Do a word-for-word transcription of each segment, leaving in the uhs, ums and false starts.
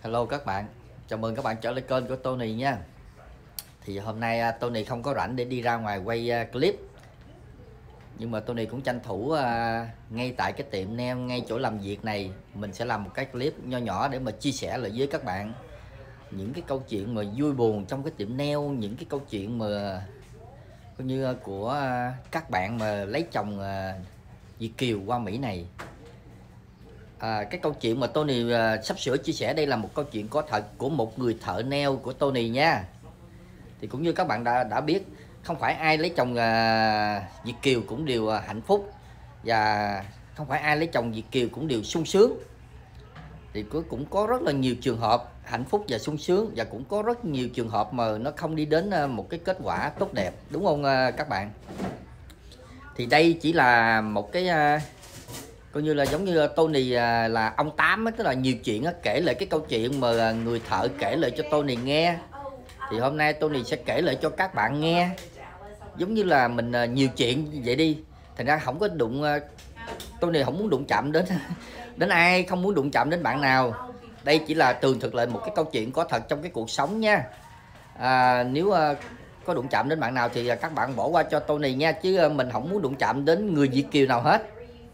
Hello các bạn, chào mừng các bạn trở lại kênh của Tony nha. Thì hôm nay uh, Tony không có rảnh để đi ra ngoài quay uh, clip, nhưng mà Tony cũng tranh thủ uh, ngay tại cái tiệm nail, ngay chỗ làm việc này, mình sẽ làm một cái clip nho nhỏ để mà chia sẻ lại với các bạn những cái câu chuyện mà vui buồn trong cái tiệm nail, những cái câu chuyện mà coi như uh, của uh, các bạn mà lấy chồng uh, Việt kiều qua Mỹ này. À, cái câu chuyện mà Tony uh, sắp sửa chia sẻ đây là một câu chuyện có thật của một người thợ nail của Tony nha. Thì cũng như các bạn đã đã biết, không phải ai lấy chồng uh, Việt kiều cũng đều uh, hạnh phúc, và không phải ai lấy chồng Việt kiều cũng đều sung sướng. Thì cũng có rất là nhiều trường hợp hạnh phúc và sung sướng, và cũng có rất nhiều trường hợp mà nó không đi đến uh, một cái kết quả tốt đẹp, đúng không uh, các bạn? Thì đây chỉ là một cái uh, coi như là giống như Tony là ông Tám ấy, tức là nhiều chuyện á, kể lại cái câu chuyện mà người thợ kể lại cho Tony nghe. Thì hôm nay Tony sẽ kể lại cho các bạn nghe, giống như là mình nhiều chuyện vậy đi. Thành ra không có đụng, Tony không muốn đụng chạm đến đến ai, không muốn đụng chạm đến bạn nào. Đây chỉ là tường thuật lại một cái câu chuyện có thật trong cái cuộc sống nha. À, nếu có đụng chạm đến bạn nào thì các bạn bỏ qua cho Tony nha, chứ mình không muốn đụng chạm đến người Việt kiều nào hết.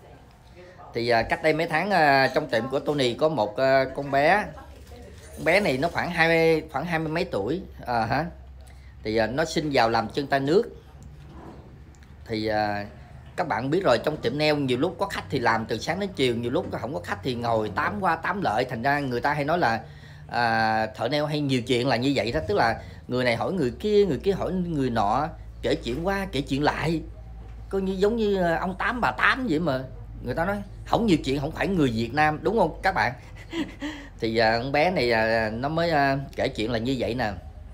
Thì uh, cách đây mấy tháng uh, trong tiệm của Tony có một uh, con bé con bé này nó khoảng hai mươi khoảng hai mươi mấy tuổi à, hả thì uh, nó xin vào làm chân tay nước. Thì uh, các bạn biết rồi, trong tiệm nail nhiều lúc có khách thì làm từ sáng đến chiều, nhiều lúc không có khách thì ngồi tám qua tám lợi. Thành ra người ta hay nói là uh, thợ nail hay nhiều chuyện là như vậy đó, tức là người này hỏi người kia, người kia hỏi người nọ, kể chuyện qua kể chuyện lại, coi như giống như ông Tám bà Tám vậy. Mà người ta nói không nhiều chuyện không phải người Việt Nam, đúng không các bạn? Thì à, con bé này à, nó mới à, kể chuyện là như vậy nè.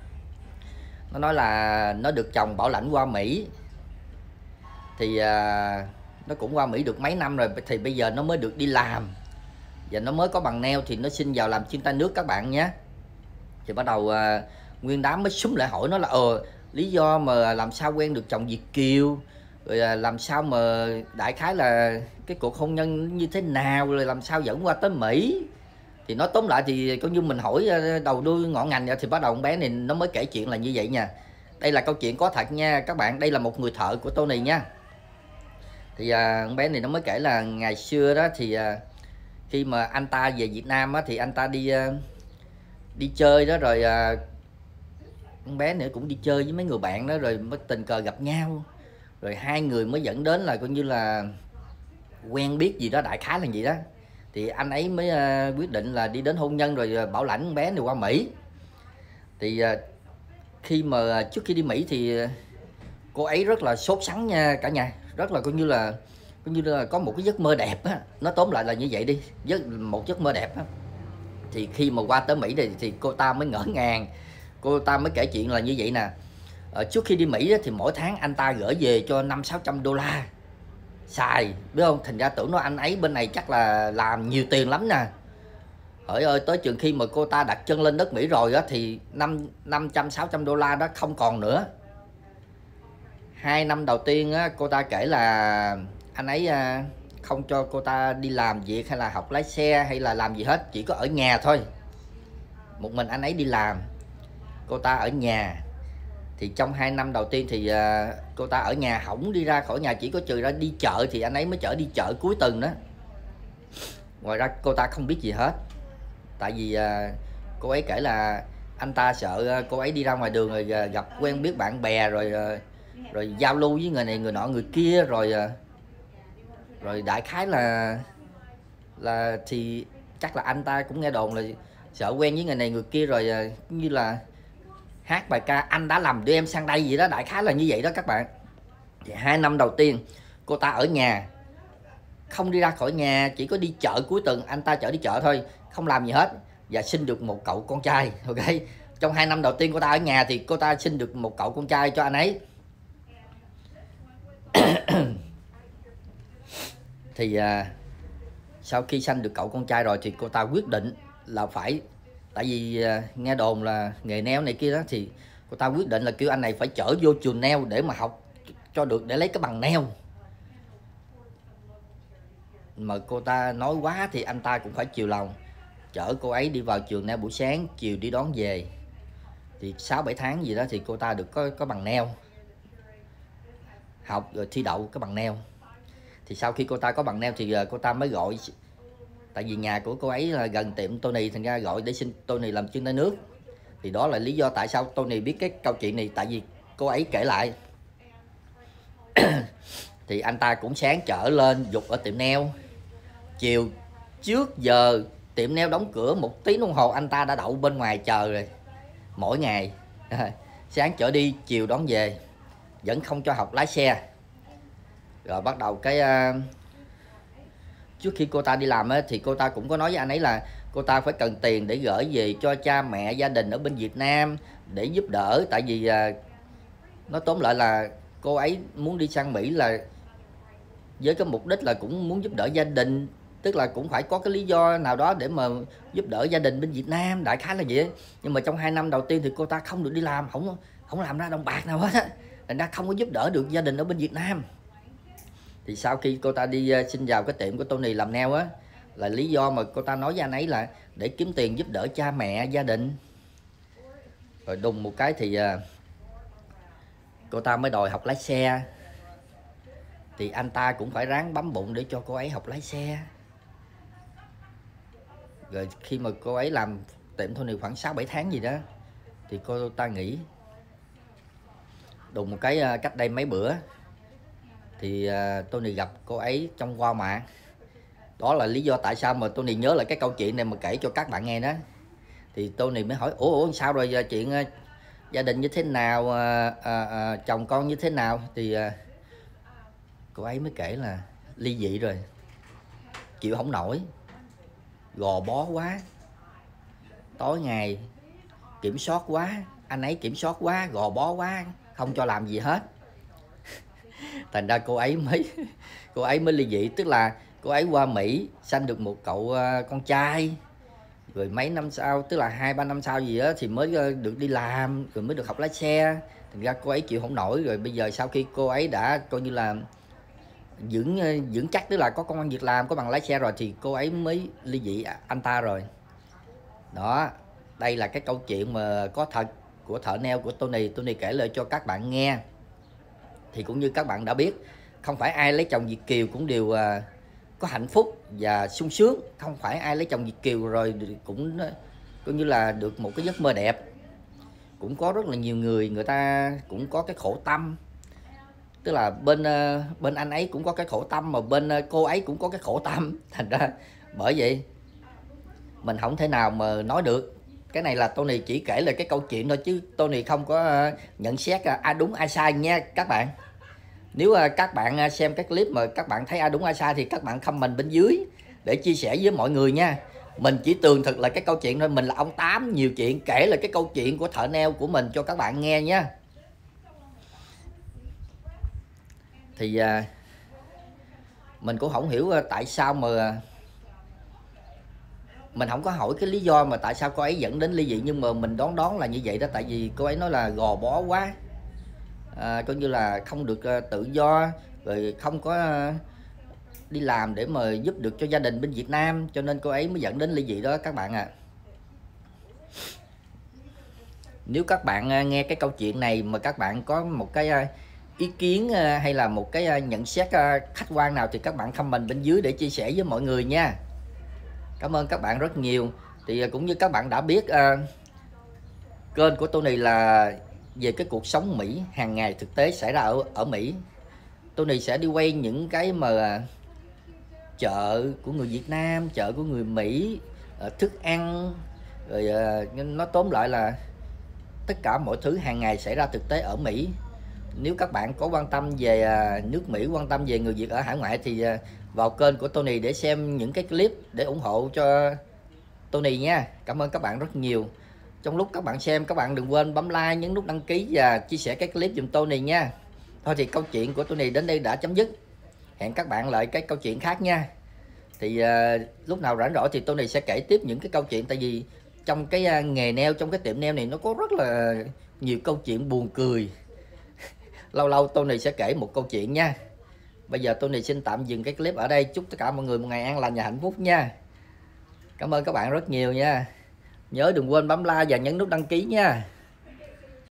Nó nói là nó được chồng bảo lãnh qua Mỹ. Thì à, nó cũng qua Mỹ được mấy năm rồi, thì bây giờ nó mới được đi làm, và nó mới có bằng nail thì nó xin vào làm chân tay nước các bạn nhé. Thì bắt đầu à, nguyên đám mới súng lại hỏi nó là ờ lý do mà làm sao quen được chồng Việt kiều, rồi làm sao mà đại khái là cái cuộc hôn nhân như thế nào, rồi làm sao dẫn qua tới Mỹ. Thì nói tóm lại thì coi như mình hỏi đầu đuôi ngọn ngành. Thì bắt đầu con bé này nó mới kể chuyện là như vậy nha. Đây là câu chuyện có thật nha các bạn, đây là một người thợ của Tony nha. Thì à, con bé này nó mới kể là ngày xưa đó thì à, khi mà anh ta về Việt Nam á, thì anh ta đi à, đi chơi đó, rồi à, con bé nữa cũng đi chơi với mấy người bạn đó, rồi mới tình cờ gặp nhau, rồi hai người mới dẫn đến là coi như là quen biết gì đó, đại khái là gì đó. Thì anh ấy mới uh, quyết định là đi đến hôn nhân, rồi uh, bảo lãnh con bé này qua Mỹ. Thì uh, khi mà uh, trước khi đi Mỹ thì uh, cô ấy rất là sốt sắng nha cả nhà, rất là coi như là coi như là có một cái giấc mơ đẹp á, nó tóm lại là như vậy đi, giấc một giấc mơ đẹp á. Thì khi mà qua tới Mỹ thì, thì cô ta mới ngỡ ngàng, cô ta mới kể chuyện là như vậy nè. Ở trước khi đi Mỹ đó, thì mỗi tháng anh ta gửi về cho năm sáu trăm đô la xài, biết không? Thành ra tưởng nó anh ấy bên này chắc là làm nhiều tiền lắm nè. Hỡi ơi, tới chừng khi mà cô ta đặt chân lên đất Mỹ rồi á, thì năm năm trăm sáu trăm đô la đó không còn nữa. Hai năm đầu tiên á, cô ta kể là anh ấy không cho cô ta đi làm việc hay là học lái xe hay là làm gì hết, chỉ có ở nhà thôi. Một mình anh ấy đi làm, cô ta ở nhà. Thì trong hai năm đầu tiên thì uh, cô ta ở nhà, không đi ra khỏi nhà, chỉ có trừ ra đi chợ thì anh ấy mới chở đi chợ cuối tuần đó. Ngoài ra cô ta không biết gì hết. Tại vì uh, cô ấy kể là anh ta sợ uh, cô ấy đi ra ngoài đường rồi uh, gặp quen biết bạn bè, rồi uh, rồi giao lưu với người này người nọ người kia, rồi uh, rồi đại khái là là thì chắc là anh ta cũng nghe đồn là sợ quen với người này người kia, rồi uh, như là hát bài ca anh đã làm đưa em sang đây gì đó, đại khái là như vậy đó các bạn. Thì hai năm đầu tiên cô ta ở nhà, không đi ra khỏi nhà, chỉ có đi chợ cuối tuần, anh ta chở đi chợ thôi, không làm gì hết, và sinh được một cậu con trai. Ok, trong hai năm đầu tiên cô ta ở nhà thì cô ta sinh được một cậu con trai cho anh ấy. Thì à, sau khi sanh được cậu con trai rồi thì cô ta quyết định là phải, tại vì uh, nghe đồn là nghề nail này kia đó, thì cô ta quyết định là kêu anh này phải chở vô trường nail để mà học cho được, để lấy cái bằng nail. Mà cô ta nói quá thì anh ta cũng phải chiều lòng. chở cô ấy đi vào trường nail buổi sáng, chiều đi đón về. Thì sáu bảy tháng gì đó thì cô ta được có có bằng nail, học rồi thi đậu cái bằng nail. Thì sau khi cô ta có bằng nail thì cô ta mới gọi, tại vì nhà của cô ấy là gần tiệm Tony, thành ra gọi để xin Tony làm chân tay nước. Thì đó là lý do tại sao Tony biết cái câu chuyện này, tại vì cô ấy kể lại. Thì anh ta cũng sáng chở lên dục ở tiệm nail, chiều trước giờ tiệm nail đóng cửa một tiếng đồng hồ anh ta đã đậu bên ngoài chờ rồi, mỗi ngày. Sáng chở đi, chiều đón về, vẫn không cho học lái xe. Rồi bắt đầu cái uh, trước khi cô ta đi làm á, thì cô ta cũng có nói với anh ấy là cô ta phải cần tiền để gửi về cho cha mẹ gia đình ở bên Việt Nam để giúp đỡ. Tại vì uh, nó tóm lại là cô ấy muốn đi sang Mỹ là với cái mục đích là cũng muốn giúp đỡ gia đình, tức là cũng phải có cái lý do nào đó để mà giúp đỡ gia đình bên Việt Nam, đại khái là vậy. Nhưng mà trong hai năm đầu tiên thì cô ta không được đi làm, không không làm ra đồng bạc nào hết á, thành ra không có giúp đỡ được gia đình ở bên Việt Nam. Thì sau khi cô ta đi uh, xin vào cái tiệm của Tony làm nail á, là lý do mà cô ta nói với anh ấy là để kiếm tiền giúp đỡ cha mẹ gia đình. Rồi đùng một cái thì uh, cô ta mới đòi học lái xe. Thì anh ta cũng phải ráng bấm bụng để cho cô ấy học lái xe. Rồi khi mà cô ấy làm tiệm Tony khoảng sáu bảy tháng gì đó thì cô ta nghỉ. Đùng một cái uh, cách đây mấy bữa thì uh, Tony gặp cô ấy trong qua mạng. Đó là lý do tại sao mà Tony nhớ lại cái câu chuyện này mà kể cho các bạn nghe đó. Thì Tony mới hỏi ủa, ủa sao rồi, chuyện uh, gia đình như thế nào, uh, uh, uh, chồng con như thế nào. Thì uh, cô ấy mới kể là ly dị rồi, chịu không nổi, gò bó quá, tối ngày kiểm soát quá, anh ấy kiểm soát quá, gò bó quá, không cho làm gì hết. Thành ra cô ấy mới cô ấy mới ly dị. Tức là cô ấy qua Mỹ sanh được một cậu uh, con trai, rồi mấy năm sau, tức là hai ba năm sau gì đó thì mới uh, được đi làm, rồi mới được học lái xe. Thành ra cô ấy chịu không nổi. Rồi bây giờ sau khi cô ấy đã coi như là vững uh, vững chắc, tức là có công ăn việc làm, có bằng lái xe rồi, thì cô ấy mới ly dị anh ta rồi. Đó, đây là cái câu chuyện mà có thật của thợ nail của Tony. Tony kể lại cho các bạn nghe. Thì cũng như các bạn đã biết, không phải ai lấy chồng Việt kiều cũng đều uh, có hạnh phúc và sung sướng. Không phải ai lấy chồng Việt kiều rồi cũng uh, coi như là được một cái giấc mơ đẹp. Cũng có rất là nhiều người, người ta cũng có cái khổ tâm. Tức là bên uh, bên anh ấy cũng có cái khổ tâm, mà bên uh, cô ấy cũng có cái khổ tâm. Thành ra bởi vậy mình không thể nào mà nói được. Cái này là Tony chỉ kể là cái câu chuyện thôi, chứ Tony không có uh, nhận xét uh, ai đúng ai sai nha các bạn. Nếu uh, các bạn uh, xem cái clip mà các bạn thấy ai đúng ai sai thì các bạn comment bên dưới để chia sẻ với mọi người nha. Mình chỉ tường thuật là cái câu chuyện thôi. Mình là ông Tám nhiều chuyện, kể là cái câu chuyện của thợ nail của mình cho các bạn nghe nha. Thì uh, mình cũng không hiểu uh, tại sao mà uh, mình không có hỏi cái lý do mà tại sao cô ấy dẫn đến ly dị, nhưng mà mình đoán đoán là như vậy đó. Tại vì cô ấy nói là gò bó quá, à, coi như là không được uh, tự do, rồi không có uh, đi làm để mà giúp được cho gia đình bên Việt Nam, cho nên cô ấy mới dẫn đến ly dị đó các bạn ạ. À. Nếu các bạn uh, nghe cái câu chuyện này mà các bạn có một cái uh, ý kiến uh, hay là một cái uh, nhận xét uh, khách quan nào thì các bạn comment bên dưới để chia sẻ với mọi người nha. Cảm ơn các bạn rất nhiều. Thì cũng như các bạn đã biết, uh, kênh của Tony là về cái cuộc sống Mỹ hàng ngày thực tế xảy ra ở ở Mỹ. Tony sẽ đi quay những cái mà chợ của người Việt Nam, chợ của người Mỹ, uh, thức ăn, rồi uh, nó tóm lại là tất cả mọi thứ hàng ngày xảy ra thực tế ở Mỹ. Nếu các bạn có quan tâm về uh, nước Mỹ, quan tâm về người Việt ở hải ngoại thì uh, vào kênh của Tony để xem những cái clip để ủng hộ cho Tony nha. Cảm ơn các bạn rất nhiều. Trong lúc các bạn xem, các bạn đừng quên bấm like, nhấn nút đăng ký và chia sẻ cái clip giùm Tony nha. Thôi thì câu chuyện của Tony đến đây đã chấm dứt. Hẹn các bạn lại cái câu chuyện khác nha. Thì uh, lúc nào rảnh rỗi thì Tony sẽ kể tiếp những cái câu chuyện. Tại vì trong cái uh, nghề nail, trong cái tiệm nail này nó có rất là nhiều câu chuyện buồn cười. Lâu lâu Tony sẽ kể một câu chuyện nha. Bây giờ Tony xin tạm dừng cái clip ở đây. Chúc tất cả mọi người một ngày an lành và hạnh phúc nha. Cảm ơn các bạn rất nhiều nha. Nhớ đừng quên bấm like và nhấn nút đăng ký nha.